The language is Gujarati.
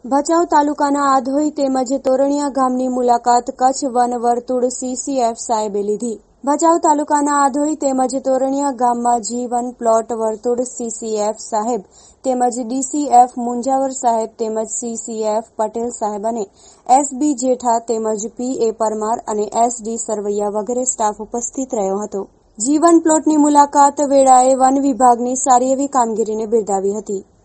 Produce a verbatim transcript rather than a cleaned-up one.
ભચાઉ તાલુકાના આધોઈ તેમજ તોરણિયા ગામની મુલાકાત કચ્છ વન વર્તુળ સીસીએફ સાહેબે લીધી. ભચાઉ તાલુકાના આધોઈ તેમજ તોરણિયા ગામમાં જી વન પ્લોટ વર્તુળ સીસીએફ સાહેબ તેમજ ડીસીએફ મુંજાવર સાહેબ તેમજ સીસીએફ પટેલ સાહેબ અને એસબી જેઠા તેમજ પીએ પરમાર અને એસડી સરવૈયા વગેરે સ્ટાફ ઉપસ્થિત રહ્યો હતો. જી વન પ્લોટની મુલાકાત વેળાએ વન વિભાગની સારી એવી કામગીરીને બિરદાવી હતી.